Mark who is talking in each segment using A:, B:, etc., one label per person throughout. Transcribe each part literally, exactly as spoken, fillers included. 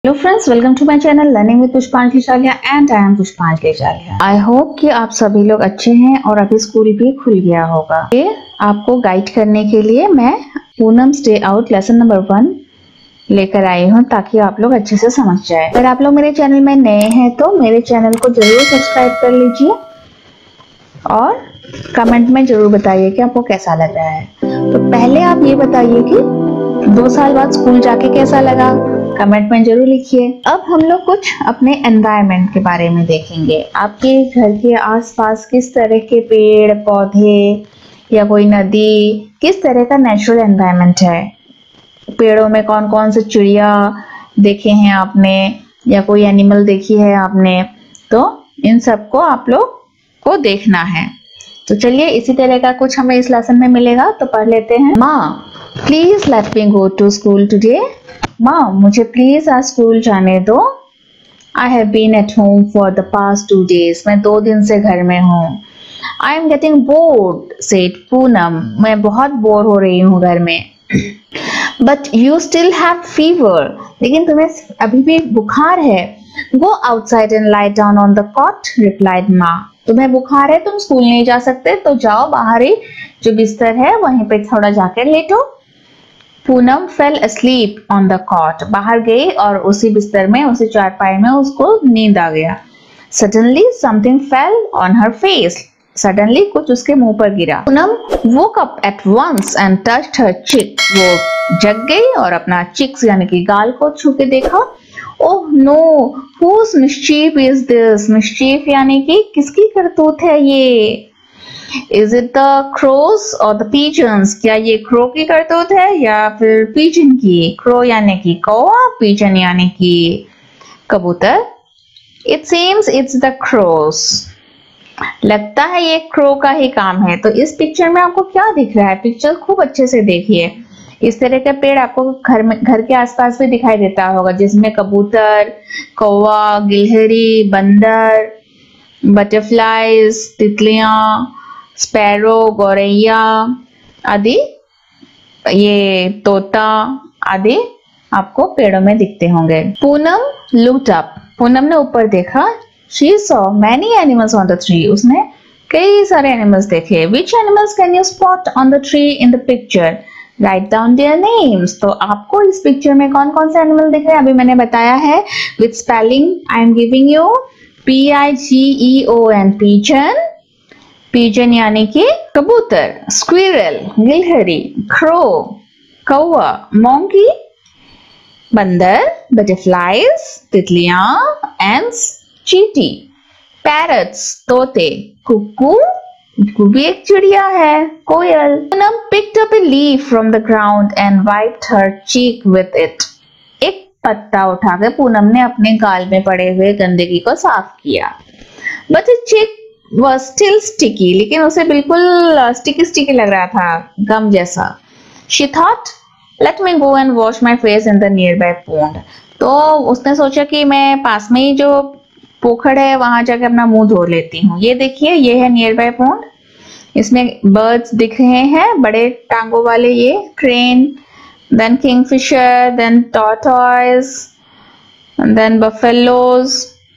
A: Hello friends, welcome to my channel learning with Pushpanjali Chaliya and I am पुष्पांजलि चालिया। I hope कि आप सभी लोग अच्छे हैं और अभी स्कूल भी खुल गया होगा। ये आपको गाइड करने के लिए मैं Poonam day out lesson number one लेकर आई हूँ ताकि आप लोग अच्छे से समझ जाए। अगर आप लोग मेरे चैनल में नए हैं तो मेरे चैनल को जरूर सब्सक्राइब कर लीजिए और कमेंट में जरूर बताइए कि आपको कैसा लग रहा है। तो पहले आप ये बताइए कि दो साल बाद स्कूल जाके कैसा लगा, कमेंट में जरूर लिखिए। अब हम लोग कुछ अपने एनवायरनमेंट के बारे में देखेंगे। आपके घर के आसपास किस तरह के पेड़ पौधे या कोई नदी, किस तरह का नेचुरल एनवायरनमेंट है। पेड़ों में कौन कौन से चिड़िया देखे हैं आपने या कोई एनिमल देखी है आपने, तो इन सबको आप लोग को देखना है। तो चलिए इसी तरह का कुछ हमें इस लेसन में मिलेगा, तो पढ़ लेते हैं। माँ please let me go to school today. माँ मुझे प्लीज आज स्कूल जाने दो। I have been at home for the past two days. मैं दो दिन से घर में हूँ। I am getting bored said Poonam. मैं बहुत बोर हो रही हूँ घर में। But you still have fever. लेकिन तुम्हें अभी भी बुखार है। Go outside and lie down on the cot replied माँ। तुम्हें बुखार है, तुम स्कूल नहीं जा सकते, तो जाओ बाहर ही जो बिस्तर है वहीं पे थोड़ा जाकर लेटो। Poonam fell asleep on the cot। बाहर गई और उसी बिस्तर में, उसी चारपाई में उसको नींद आ गया। Suddenly something fell on her face। Suddenly कुछ उसके मुंह पर गिरा। Poonam woke up at once and touched her cheek। वो जग गई और अपना चिक्स यानी कि गाल को छू के देखा। Oh no, whose mischief is this? mischief यानी कि किसकी करतूत है ये। Is it the crows or the pigeons? क्या ये क्रो की करतूत है या फिर pigeon की। क्रो यानी कि कौवा, pigeon यानी कि कबूतर। It seems it's the crows। लगता है ये क्रो का ही काम है। तो इस पिक्चर में आपको क्या दिख रहा है, पिक्चर खूब अच्छे से देखिए। इस तरह का पेड़ आपको घर में, घर के आसपास भी दिखाई देता होगा, जिसमें कबूतर, कौवा, गिलहरी, बंदर, बटरफ्लाइज, तितलियां, स्पैरो, गौरैया आदि, ये तोता आदि आपको पेड़ों में दिखते होंगे। Poonam looked up. पूनम ने ऊपर देखा। She saw many animals on the tree। उसने कई सारे एनिमल्स देखे। Which animals can you spot on the tree in the picture? Write down their names। तो आपको इस पिक्चर में कौन कौन से एनिमल दिख रहे हैं अभी मैंने बताया है। With spelling I am giving you P I G E O N pigeon। Pigeon यानी कि कबूतर, स्क्विरल गिलहरी, क्रो कौवा, मोंकी बंदर, बटरफ्लाइज तितलियां, एंड्स चींटी, पैरट्स तोते, कुक्कू कुक्कू भी एक चिड़िया है, कोयल। Poonam picked up a leaf from the ground and wiped her cheek with it। एक पत्ता उठा के पूनम ने अपने गाल में पड़े हुए गंदगी को साफ किया। But the cheek was still sticky। लेकिन उसे बिल्कुल स्टिकी स्टिकी लग रहा था, गम जैसा। She thought, let me go and wash my face in the nearby pond। तो उसने सोचा कि मैं पास में ही जो पोखर है वहां जाके अपना मुंह धो लेती हूँ। ये देखिए, ये है नियर बाय पॉन्ड। इसमें बर्ड्स दिख रहे हैं, बड़े टांगों वाले, ये crane, then kingfisher, then tortoise, then buffaloes,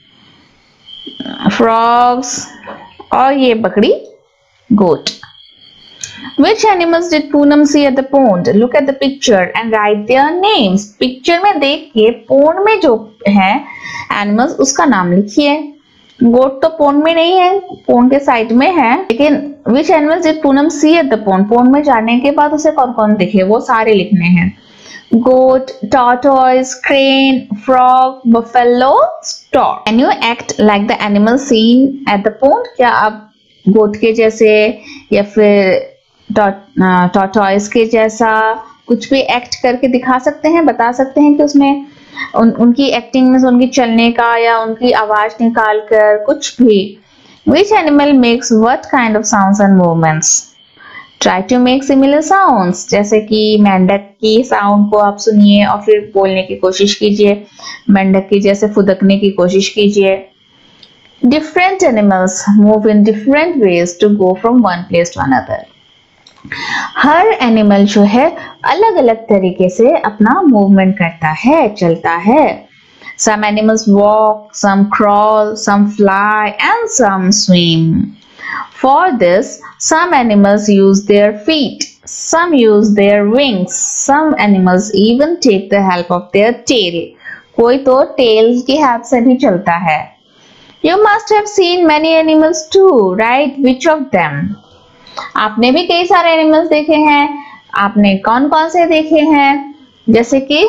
A: frogs और ये बकरी, goat. Which animals did Poonam see at the pond? Look at the picture and write their names। Picture में देख के पोंड में जो है एनिमल्स उसका नाम लिखिए। गोट तो पोंड में नहीं है, पोंड के साइड में है, लेकिन which animals did Poonam see at the pond? Pond में जाने के बाद उसे कौन कौन दिखे वो सारे लिखने हैं। गोट, tortoise, crane, frog, buffalo, stork। Can you act like the animal seen at the pond? क्या आप गोट के जैसे या फिर टॉर्टॉइस के जैसा कुछ भी एक्ट करके दिखा सकते हैं, बता सकते हैं कि उसमें उन, उनकी एक्टिंग में उनकी चलने का या उनकी आवाज निकाल कर कुछ भी। Which animal makes what kind of sounds and movements? Try to make similar sounds। जैसे कि मेंढक की साउंड को आप सुनिए और फिर बोलने की कोशिश कीजिए। मेंढक की जैसे फुदकने की कोशिश कीजिए। Different animals move in different ways to go from one place to another। हर एनिमल जो है अलग अलग तरीके से अपना मूवमेंट करता है, चलता है। Some animals walk, some crawl, some fly, and some swim. For this, some animals use their feet, some use their wings, some animals even take the help of their tail. कोई तो tail की help से भी चलता है. You must have seen many animals too, right? Which of them? आपने भी कई सारे animals देखे हैं. आपने कौन कौन से देखे हैं? जैसे कि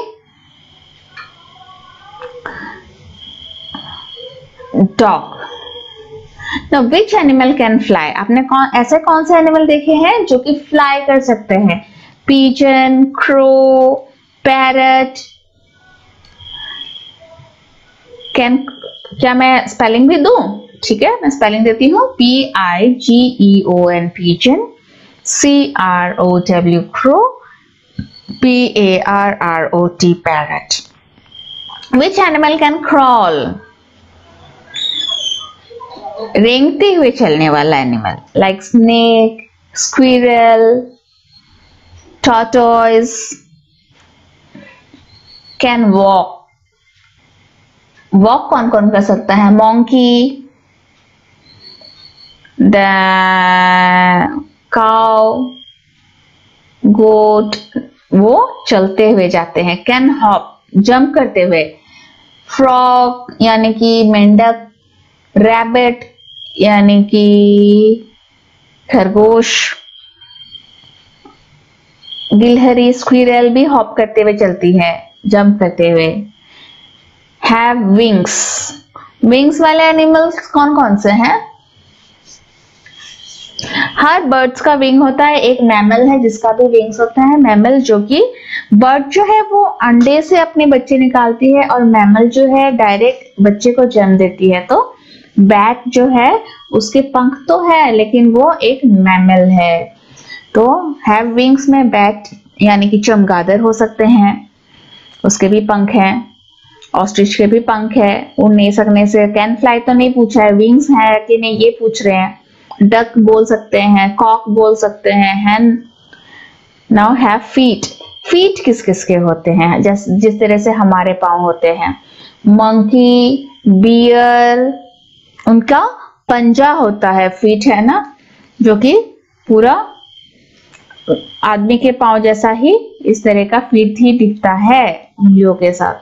A: dog. Now, which animal can fly? आपने कौन ऐसे कौन से एनिमल देखे हैं जो कि फ्लाई कर सकते हैं? Pigeon, crow, parrot. Can क्या मैं स्पेलिंग भी दूं? ठीक है, मैं स्पेलिंग देती हूँ. P I G E O N pigeon, C R O W crow, P A R R O T parrot. Which animal can crawl? रेंगते हुए चलने वाला animal, like snake, squirrel, tortoise. Can walk. Walk कौन कौन कर सकता है? Monkey, the cow, गोट, वो चलते हुए जाते हैं. कैन हॉप, जंप करते हुए. फ्रॉग यानी कि मेंढक, रैबिट यानी कि खरगोश, गिलहरी, स्क्विरल भी हॉप करते हुए चलती है, जंप करते हुए. Have wings. विंग्स वाले एनिमल्स कौन कौन से हैं? हर बर्ड्स का विंग होता है. एक मैमल है जिसका भी विंग्स होता है. मैमल जो कि बर्ड जो है वो अंडे से अपने बच्चे निकालती है और मैमल जो है डायरेक्ट बच्चे को जन्म देती है. तो बैट जो है उसके पंख तो है लेकिन वो एक मैमल है. तो हैव विंग्स में बैट यानी कि चमगादड़ हो सकते हैं, उसके भी पंख हैं. ऑस्ट्रिच के भी पंख है, उड़ नहीं सकने से. कैन फ्लाई तो नहीं पूछा है, विंग्स है कि नहीं ये पूछ रहे हैं. डक बोल सकते हैं, कॉक बोल सकते हैं, hen. Now have feet. Feet किस किस के होते हैं? जिस जिस तरह से हमारे पांव होते हैं. मंकी, बियर, उनका पंजा होता है. फीट है ना, जो कि पूरा आदमी के पांव जैसा ही इस तरह का फीट ही दिखता है उंगलियों के साथ.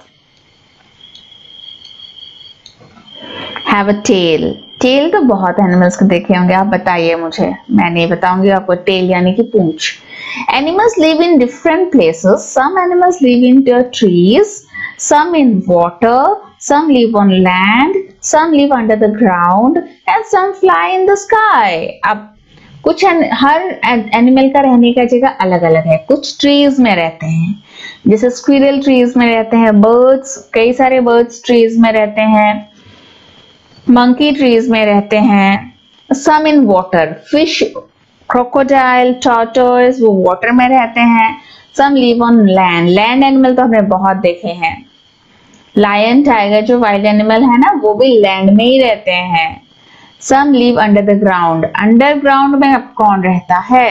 A: Have a tell. टेल तो बहुत एनिमल्स को देखे होंगे, आप बताइए मुझे, मैं नहीं बताऊंगी आपको. टेल यानी कि पूंछ. Animals live in different places. Some animals live in the trees, some in water, some live on land, some live under the ground, and some fly in the sky. अब कुछ हर एनिमल का रहने का जगह अलग अलग है. कुछ ट्रीज में रहते हैं, जैसे स्क्विरल ट्रीज में रहते हैं. बर्ड्स, कई सारे बर्ड्स ट्रीज में रहते हैं. मंकी ट्रीज में रहते हैं. Some in water, fish, crocodile, tortoise वो वाटर में रहते हैं. Some live on land. Land animal तो हमने बहुत देखे हैं. लायन, टाइगर जो वाइल्ड एनिमल है ना, वो भी लैंड में ही रहते हैं. Some live under the ground. Underground में अब कौन रहता है?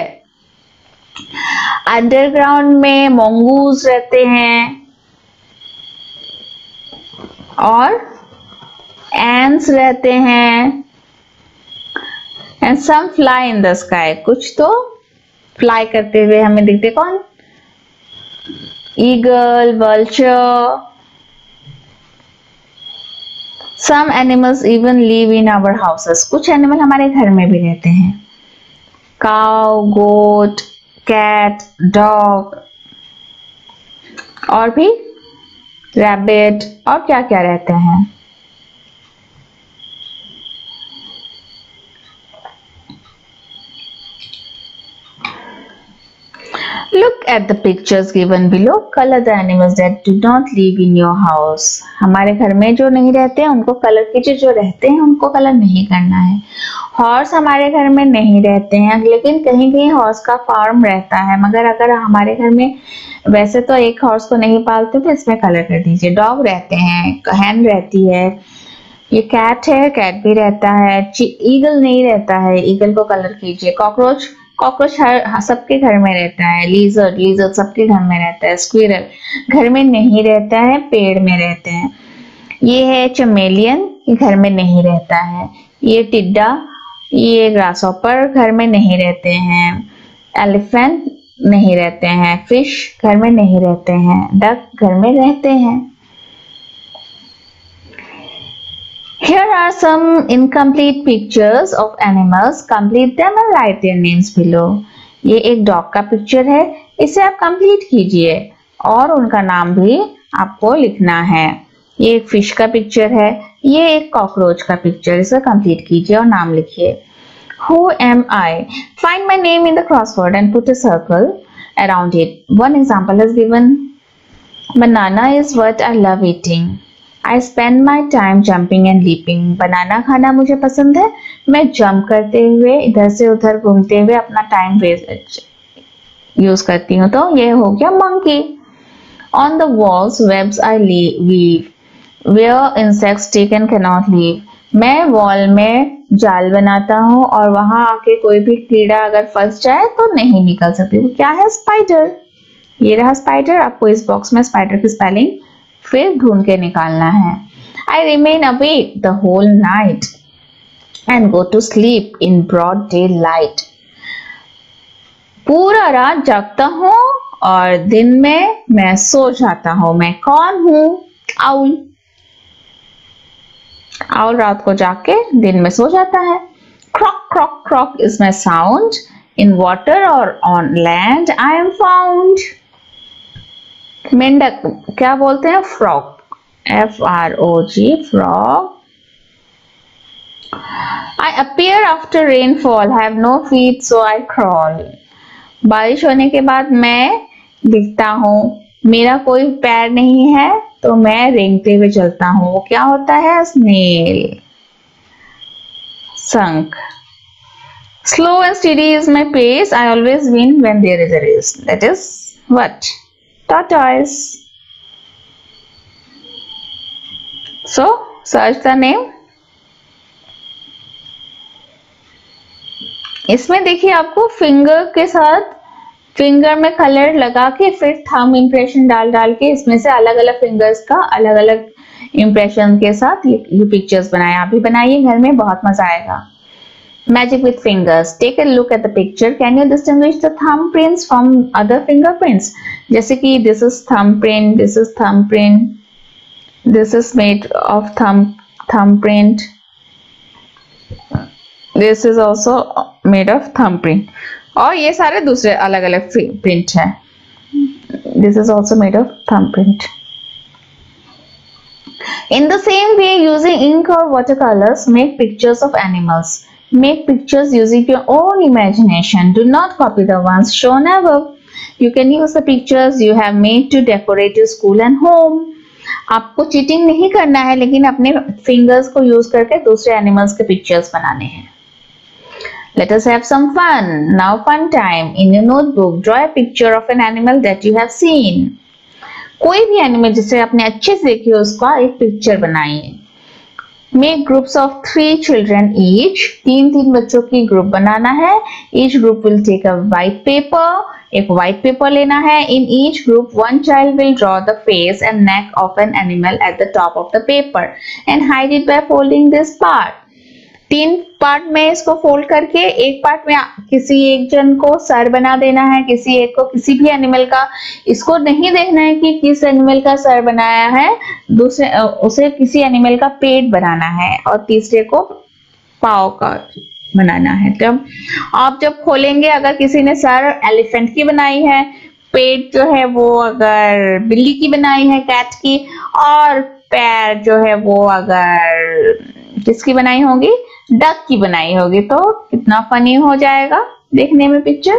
A: अंडरग्राउंड में मोंगूज रहते हैं और एंट्स रहते हैं. And some fly in the sky. कुछ तो फ्लाई करते हुए हमें दिखते. कौन? Eagle, vulture. Some animals even live in our houses. कुछ एनिमल हमारे घर में भी रहते हैं. काउ, गोट, कैट, डॉग और भी रैबिट और क्या क्या रहते हैं. Look at the pictures given below. Color the animals that do not live in your house. हमारे घर में जो नहीं रहते हैं उनको कलर कीजिए, जो रहते हैं उनको कलर नहीं करना है. हॉर्स हमारे घर में नहीं रहते हैं, लेकिन कहीं कहीं हॉर्स का फार्म रहता है. मगर अगर हमारे घर में वैसे तो एक हॉर्स को नहीं पालते तो इसमें कलर कर दीजिए. डॉग रहते हैं, हैन रहती है, ये कैट है, कैट भी रहता है. ईगल नहीं रहता है, ईगल को कलर कीजिए. कॉकरोच, कॉकरोच हर सबके घर में रहता है. लीजर्ड, लीजर्ड सबके घर में रहता है. स्क्विरल घर में नहीं रहता है, पेड़ में रहते हैं. ये है चमेलियन, ये घर में नहीं रहता है। ये टिड्डा, ये ग्रासहॉपर घर में नहीं रहते हैं। एलिफेंट नहीं रहते हैं। फिश घर में नहीं रहते हैं। डक घर में रहते हैं। Here are some incomplete pictures of animals. Complete them and write their names below. ये एक डॉग का पिक्चर है, इसे आप कंप्लीट कीजिए और उनका नाम भी आपको लिखना है। ये एक फिश का पिक्चर है, ये एक कॉकरोच का पिक्चर, इसे कंप्लीट कीजिए और नाम लिखिए। Who am I? Find my name in the crossword and put a circle around it. One example is given. Banana is what I love eating. I spend my time jumping and leaping. बनाना खाना मुझे पसंद है, मैं jump करते हुए इधर से उधर घूमते हुए अपना टाइम वेस्ट यूज करती हूँ। तो ये हो गया monkey. On the walls webs I weave. Where insects stick and cannot leave. मैं वॉल में जाल बनाता हूँ और वहां आके कोई भी कीड़ा अगर फंस जाए तो नहीं निकल सकती। वो क्या है? स्पाइडर। ये रहा स्पाइडर। आपको इस बॉक्स में स्पाइडर की स्पेलिंग फिर ढूंढ के निकालना है। I remain awake the whole night and go to sleep in broad daylight. पूरा रात जागता हूँ और दिन में मैं सो जाता हूँ। मैं कौन हूँ? आउल। आउल रात को जाग के दिन में सो जाता है। Croak croak croak is my sound. In water or on land I am found. मेंढक क्या बोलते हैं? Frog. F R O G, frog. I appear after rainfall, have no feet so I crawl. बारिश होने के बाद मैं दिखता हूँ, मेरा कोई पैर नहीं है तो मैं रेंगते हुए चलता हूँ। वो क्या होता है? स्नेल। संक। Slow and steady is my pace. I always win when there is a race. That is what? Tortoise. So search the name. इसमें देखिए आपको फिंगर के साथ फिंगर में कलर लगा के फिर थंब इंप्रेशन डाल डाल के इसमें से अलग अलग फिंगर्स का अलग अलग इंप्रेशन के साथ ये पिक्चर्स बनाए। आप भी बनाइए घर में, बहुत मजा आएगा। Magic with fingers. Take a look at the picture. Can you distinguish the thumbprints from other fingerprints? जैसे कि this is thumbprint, this is thumbprint, this is made of thumb thumbprint, this is also made of thumbprint. और ये सारे दूसरे अलग अलग print है। This is also made of thumbprint. In the same way, using ink or watercolors, make pictures of animals. Make pictures using your own imagination. Do not copy the ones shown above. You can use the pictures you have made to decorate your school and home. आपको cheating नहीं करना है, लेकिन अपने fingers को use करके दूसरे animals के पिक्चर्स बनाने हैं। Let us have some fun. Now fun time. In your notebook, draw a picture of an animal that you have seen. कोई भी एनिमल जिसे आपने अच्छे से देखी हो उसका एक पिक्चर बनाइए। Make groups of three children each. तीन तीन बच्चों की ग्रुप बनाना है। Each group will take a white paper. एक white paper लेना है। In each group, one child will draw the face and neck of an animal at the top of the paper and hide it by folding this part. तीन part में इसको fold करके एक part में किसी एक जन को सर बना देना है, किसी एक को किसी भी एनिमल का। इसको नहीं देखना है कि किस एनिमल का सर बनाया है, दूसरे उसे किसी एनिमल का पेट बनाना है और तीसरे को पाँव का बनाना है। जब आप जब खोलेंगे, अगर किसी ने सर एलिफेंट की बनाई है, पेट जो है वो अगर बिल्ली की बनाई है, कैट की, और पैर जो है वो अगर किसकी बनाई होगी, डक की बनाई होगी, तो कितना फनी हो जाएगा देखने में picture.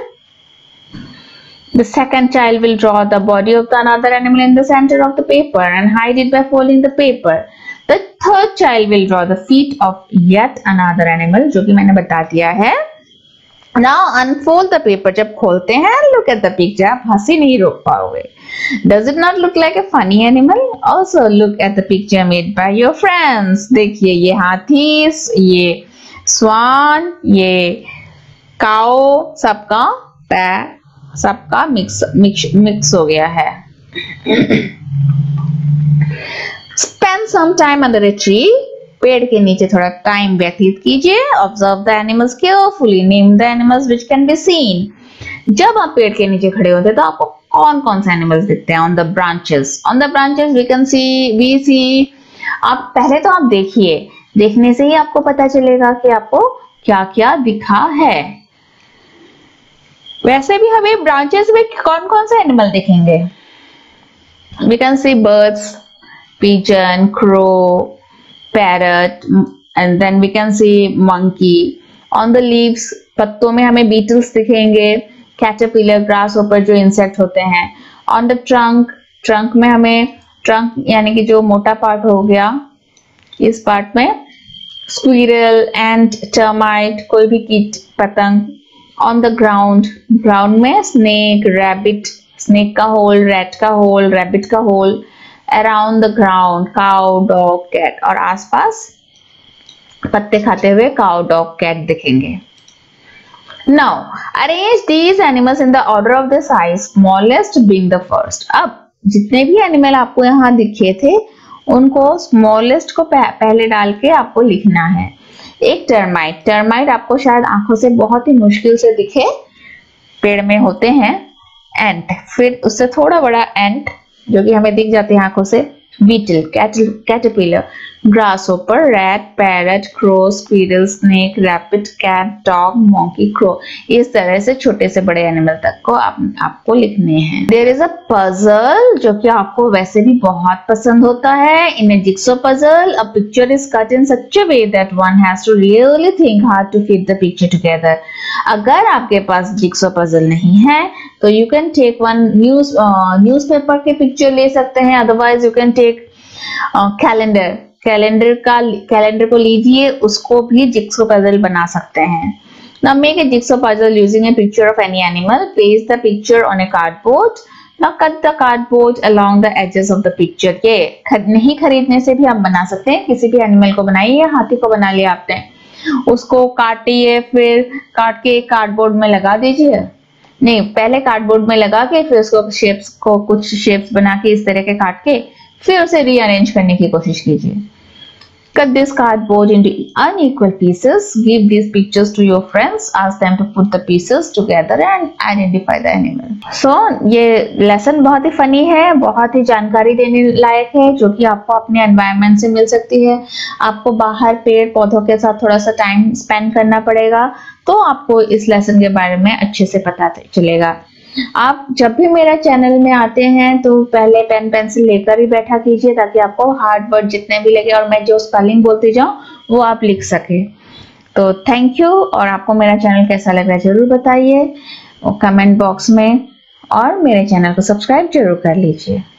A: The second child will draw the body of the another animal in the center of the paper and hide it by folding the paper. The third child will draw the feet of yet another animal, जो कि मैंने बता दिया है। Now unfold the paper. जब खोलते हैं, look at the picture. आप हंसी नहीं रोक पाओगे। Does it not look like a funny animal? Also look at the picture made by your friends. देखिए ये हाथी, ये स्वान, ये काओ, सबका पैर, सबका मिक्स मिक्स मिक्स हो गया है। Spend some time under a tree. पेड़ के नीचे थोड़ा टाइम व्यतीत कीजिए. Observe the animals carefully. Name the animals which can be seen. जब आप पेड़ के नीचे खड़े होते हैं तो आपको कौन कौन से एनिमल्स दिखते हैं? On the branches. On the branches we can see we see. आप पहले तो आप देखिए, देखने से ही आपको पता चलेगा कि आपको क्या क्या दिखा है. वैसे भी हमें ब्रांचेस में कौन कौन से एनिमल दिखेंगे? We can see birds, pigeon, crow, parrot, and then we can see monkey. On the leaves, पत्तों में हमें beetles दिखेंगे, caterpillar, grasshopper जो इंसेक्ट होते हैं. On the trunk, trunk में हमें trunk यानी कि जो मोटा पार्ट हो गया, इस पार्ट में squirrel, ant, termite, कोई भी कीट पतंग. On the ground, ground में snake, rabbit, snake का hole, rat का hole, rabbit का hole. Around the ground, cow, dog, cat. और आसपास पत्ते खाते हुए cow, dog, cat दिखेंगे. Now, arrange these animals in the order of the size, smallest being the first. अब जितने भी एनिमल आपको यहाँ दिखे थे उनको स्मॉलेस्ट को पहले डाल के आपको लिखना है. एक टर्माइट. टर्माइट आपको शायद आंखों से बहुत ही मुश्किल से दिखे, पेड़ में होते हैं. एंट, फिर उससे थोड़ा बड़ा एंट जो कि हमें दिख जाते हैं आंखों से. Beetle, caterpillar, grasshopper, rat, parrot, crow, squirrel, snake, rabbit, cat, dog, monkey, crow. इस तरह से छोटे से बड़े एनिमल तक को आप, आपको लिखने हैं. देयर इज अ पजल जो कि आपको वैसे भी बहुत पसंद होता है. In a jigsaw puzzle a picture is cut in such a way that one has to really think hard to fit the picture together. अगर आपके पास जिक्सो पजल नहीं है तो you can take one news newspaper के picture ले सकते हैं. Otherwise you can take calendar. Calendar का कैलेंडर को लीजिए, उसको भी जिक्सो पजल बना सकते हैं. Now make a jigsaw puzzle using a picture of any animal. Place the picture on a cardboard. Now cut the cardboard along the edges of the picture. ये खर, नहीं खरीदने से भी आप बना सकते हैं. किसी भी एनिमल को बनाइए, या हाथी को बना लिया आपने, उसको काटिए, फिर काट के कार्डबोर्ड में लगा दीजिए. नहीं, पहले कार्डबोर्ड में लगा के फिर उसको शेप्स को कुछ शेप्स बना के इस तरह के काट के फिर उसे रीअरेंज करने की कोशिश कीजिए. Cut this cardboard into unequal pieces. Give these pictures to your friends. Ask them to put the pieces together and identify the animal. So ये लेसन बहुत ही फनी है, बहुत ही जानकारी देने लायक है, जो कि आपको अपने एनवायरनमेंट से मिल सकती है. आपको बाहर पेड़ पौधों के साथ थोड़ा सा टाइम स्पेंड करना पड़ेगा, तो आपको इस लेसन के बारे में अच्छे से पता चलेगा. आप जब भी मेरा चैनल में आते हैं तो पहले पेन पेंसिल लेकर ही बैठा कीजिए, ताकि आपको हार्ड वर्ड जितने भी लगे और मैं जो स्पेलिंग बोलती जाऊं वो आप लिख सके. तो थैंक यू. और आपको मेरा चैनल कैसा लग रहा है जरूर बताइए कमेंट बॉक्स में, और मेरे चैनल को सब्सक्राइब जरूर कर लीजिए.